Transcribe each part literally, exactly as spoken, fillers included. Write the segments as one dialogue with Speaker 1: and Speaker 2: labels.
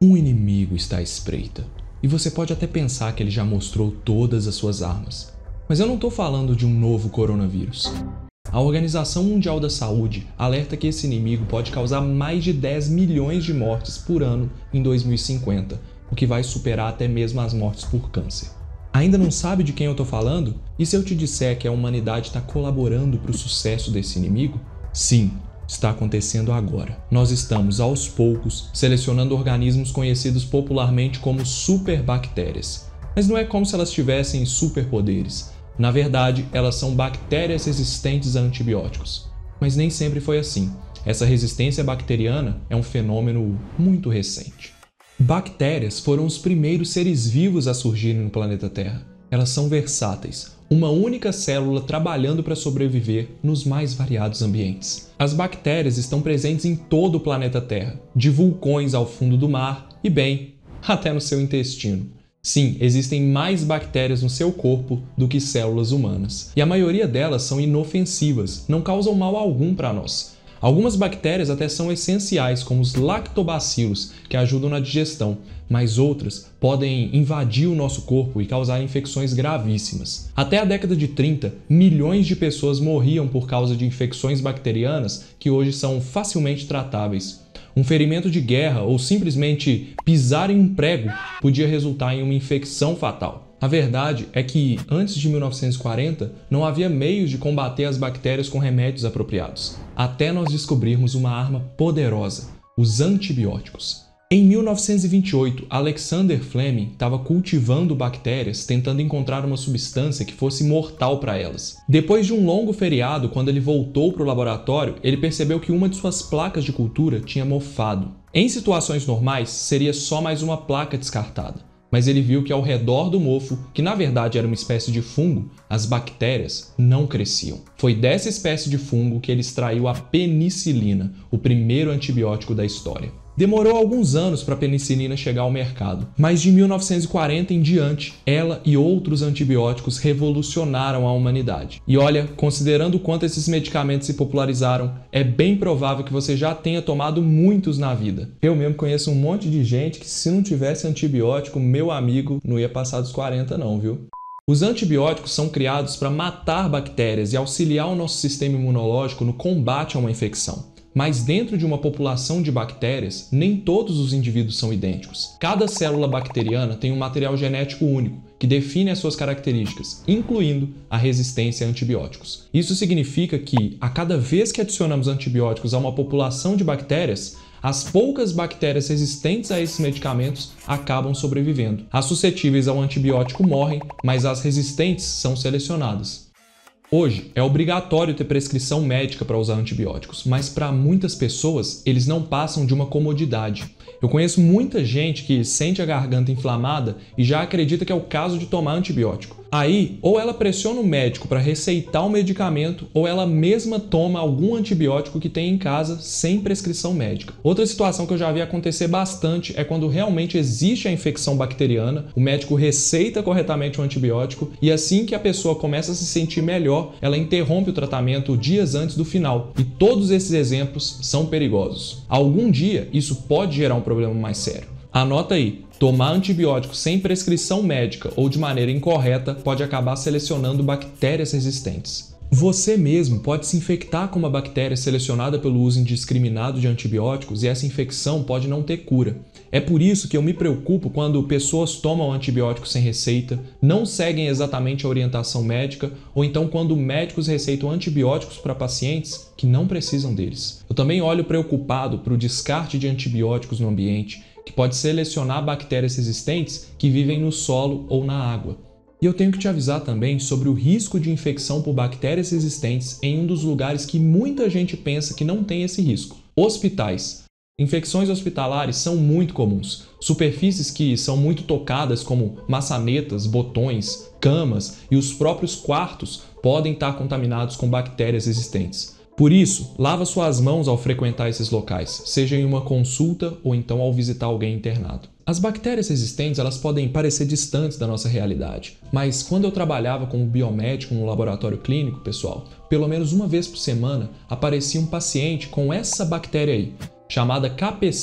Speaker 1: Um inimigo está à espreita, e você pode até pensar que ele já mostrou todas as suas armas. Mas eu não estou falando de um novo coronavírus. A Organização Mundial da Saúde alerta que esse inimigo pode causar mais de dez milhões de mortes por ano em dois mil e cinquenta, o que vai superar até mesmo as mortes por câncer. Ainda não sabe de quem eu estou falando? E se eu te disser que a humanidade está colaborando para o sucesso desse inimigo? Sim, está acontecendo agora. Nós estamos, aos poucos, selecionando organismos conhecidos popularmente como superbactérias. Mas não é como se elas tivessem superpoderes. Na verdade, elas são bactérias resistentes a antibióticos. Mas nem sempre foi assim. Essa resistência bacteriana é um fenômeno muito recente. Bactérias foram os primeiros seres vivos a surgirem no planeta Terra. Elas são versáteis, uma única célula trabalhando para sobreviver nos mais variados ambientes. As bactérias estão presentes em todo o planeta Terra, de vulcões ao fundo do mar e, bem, até no seu intestino. Sim, existem mais bactérias no seu corpo do que células humanas. E a maioria delas são inofensivas, não causam mal algum para nós. Algumas bactérias até são essenciais, como os lactobacilos, que ajudam na digestão, mas outras podem invadir o nosso corpo e causar infecções gravíssimas. Até a década de trinta, milhões de pessoas morriam por causa de infecções bacterianas que hoje são facilmente tratáveis. Um ferimento de guerra ou simplesmente pisar em um prego podia resultar em uma infecção fatal. A verdade é que, antes de mil novecentos e quarenta, não havia meios de combater as bactérias com remédios apropriados, até nós descobrirmos uma arma poderosa, os antibióticos. Em mil novecentos e vinte e oito, Alexander Fleming estava cultivando bactérias tentando encontrar uma substância que fosse mortal para elas. Depois de um longo feriado, quando ele voltou para o laboratório, ele percebeu que uma de suas placas de cultura tinha mofado. Em situações normais, seria só mais uma placa descartada. Mas ele viu que ao redor do mofo, que na verdade era uma espécie de fungo, as bactérias não cresciam. Foi dessa espécie de fungo que ele extraiu a penicilina, o primeiro antibiótico da história. Demorou alguns anos para a penicilina chegar ao mercado, mas de mil novecentos e quarenta em diante, ela e outros antibióticos revolucionaram a humanidade. E olha, considerando o quanto esses medicamentos se popularizaram, é bem provável que você já tenha tomado muitos na vida. Eu mesmo conheço um monte de gente que, se não tivesse antibiótico, meu amigo, não ia passar dos quarenta não, viu? Os antibióticos são criados para matar bactérias e auxiliar o nosso sistema imunológico no combate a uma infecção. Mas dentro de uma população de bactérias, nem todos os indivíduos são idênticos. Cada célula bacteriana tem um material genético único, que define as suas características, incluindo a resistência a antibióticos. Isso significa que, a cada vez que adicionamos antibióticos a uma população de bactérias, as poucas bactérias resistentes a esses medicamentos acabam sobrevivendo. As suscetíveis ao antibiótico morrem, mas as resistentes são selecionadas. Hoje, é obrigatório ter prescrição médica para usar antibióticos, mas para muitas pessoas, eles não passam de uma comodidade. Eu conheço muita gente que sente a garganta inflamada e já acredita que é o caso de tomar antibiótico. Aí, ou ela pressiona o médico para receitar o medicamento, ou ela mesma toma algum antibiótico que tem em casa sem prescrição médica. Outra situação que eu já vi acontecer bastante é quando realmente existe a infecção bacteriana, o médico receita corretamente o antibiótico e assim que a pessoa começa a se sentir melhor, ela interrompe o tratamento dias antes do final. E todos esses exemplos são perigosos. Algum dia, isso pode gerar um problema mais sério. Anota aí, tomar antibiótico sem prescrição médica ou de maneira incorreta pode acabar selecionando bactérias resistentes. Você mesmo pode se infectar com uma bactéria selecionada pelo uso indiscriminado de antibióticos e essa infecção pode não ter cura. É por isso que eu me preocupo quando pessoas tomam antibióticos sem receita, não seguem exatamente a orientação médica ou então quando médicos receitam antibióticos para pacientes que não precisam deles. Eu também olho preocupado para o descarte de antibióticos no ambiente, que pode selecionar bactérias resistentes que vivem no solo ou na água. E eu tenho que te avisar também sobre o risco de infecção por bactérias resistentes em um dos lugares que muita gente pensa que não tem esse risco: hospitais. Infecções hospitalares são muito comuns. Superfícies que são muito tocadas, como maçanetas, botões, camas e os próprios quartos, podem estar contaminados com bactérias resistentes. Por isso, lava suas mãos ao frequentar esses locais, seja em uma consulta ou então ao visitar alguém internado. As bactérias resistentes elas podem parecer distantes da nossa realidade, mas quando eu trabalhava como biomédico no laboratório clínico, pessoal, pelo menos uma vez por semana aparecia um paciente com essa bactéria aí, chamada K P C,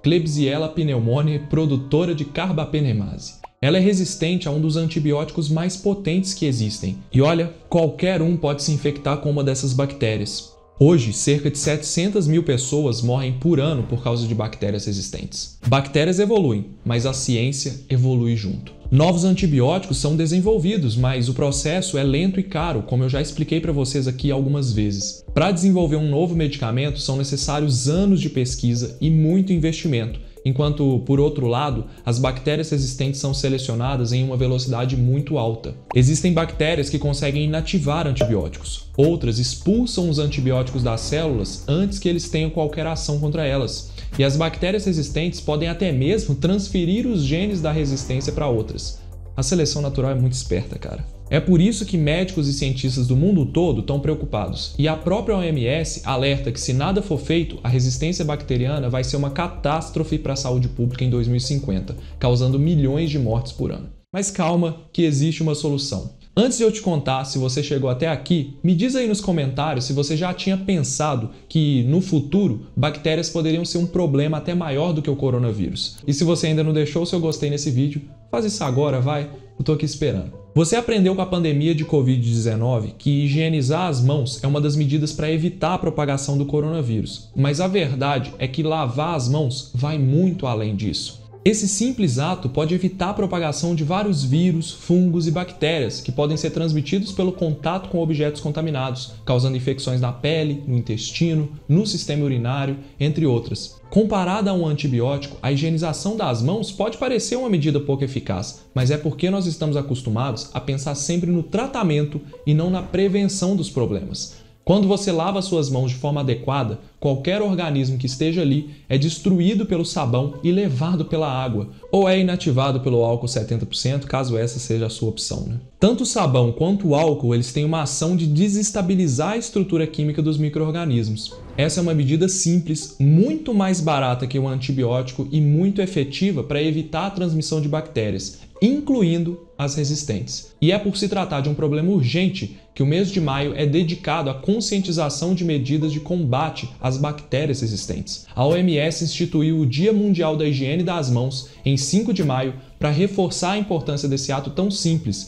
Speaker 1: Klebsiella pneumoniae, produtora de carbapenemase. Ela é resistente a um dos antibióticos mais potentes que existem. E olha, qualquer um pode se infectar com uma dessas bactérias. Hoje, cerca de setecentas mil pessoas morrem por ano por causa de bactérias resistentes. Bactérias evoluem, mas a ciência evolui junto. Novos antibióticos são desenvolvidos, mas o processo é lento e caro, como eu já expliquei para vocês aqui algumas vezes. Para desenvolver um novo medicamento, são necessários anos de pesquisa e muito investimento, enquanto, por outro lado, as bactérias resistentes são selecionadas em uma velocidade muito alta. Existem bactérias que conseguem inativar antibióticos, outras expulsam os antibióticos das células antes que eles tenham qualquer ação contra elas. E as bactérias resistentes podem até mesmo transferir os genes da resistência para outras. A seleção natural é muito esperta, cara. É por isso que médicos e cientistas do mundo todo estão preocupados. E a própria O M S alerta que se nada for feito, a resistência bacteriana vai ser uma catástrofe para a saúde pública em dois mil e cinquenta, causando milhões de mortes por ano. Mas calma, que existe uma solução. Antes de eu te contar se você chegou até aqui, me diz aí nos comentários se você já tinha pensado que, no futuro, bactérias poderiam ser um problema até maior do que o coronavírus. E se você ainda não deixou o seu gostei nesse vídeo, faz isso agora, vai. Eu tô aqui esperando. Você aprendeu com a pandemia de covid dezenove que higienizar as mãos é uma das medidas para evitar a propagação do coronavírus. Mas a verdade é que lavar as mãos vai muito além disso. Esse simples ato pode evitar a propagação de vários vírus, fungos e bactérias que podem ser transmitidos pelo contato com objetos contaminados, causando infecções na pele, no intestino, no sistema urinário, entre outras. Comparada a um antibiótico, a higienização das mãos pode parecer uma medida pouco eficaz, mas é porque nós estamos acostumados a pensar sempre no tratamento e não na prevenção dos problemas. Quando você lava suas mãos de forma adequada, qualquer organismo que esteja ali é destruído pelo sabão e levado pela água, ou é inativado pelo álcool setenta por cento, caso essa seja a sua opção, né? Tanto o sabão quanto o álcool, eles têm uma ação de desestabilizar a estrutura química dos micro-organismos. Essa é uma medida simples, muito mais barata que um antibiótico e muito efetiva para evitar a transmissão de bactérias, incluindo as resistentes. E é por se tratar de um problema urgente que o mês de maio é dedicado à conscientização de medidas de combate às bactérias resistentes. A O M S instituiu o Dia Mundial da Higiene das Mãos em cinco de maio para reforçar a importância desse ato tão simples.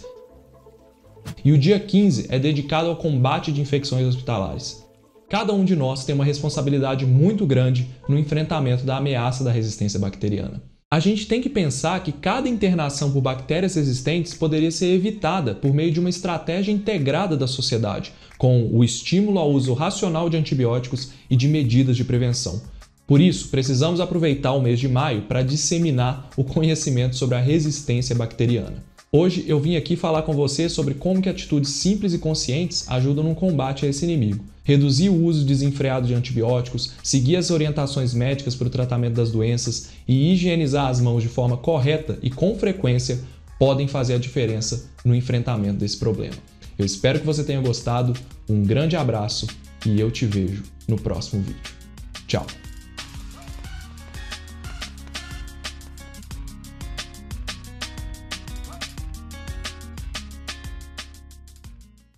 Speaker 1: E o dia quinze é dedicado ao combate de infecções hospitalares. Cada um de nós tem uma responsabilidade muito grande no enfrentamento da ameaça da resistência bacteriana. A gente tem que pensar que cada internação por bactérias resistentes poderia ser evitada por meio de uma estratégia integrada da sociedade, com o estímulo ao uso racional de antibióticos e de medidas de prevenção. Por isso, precisamos aproveitar o mês de maio para disseminar o conhecimento sobre a resistência bacteriana. Hoje eu vim aqui falar com você sobre como que atitudes simples e conscientes ajudam no combate a esse inimigo. Reduzir o uso desenfreado de antibióticos, seguir as orientações médicas para o tratamento das doenças e higienizar as mãos de forma correta e com frequência podem fazer a diferença no enfrentamento desse problema. Eu espero que você tenha gostado, um grande abraço e eu te vejo no próximo vídeo. Tchau!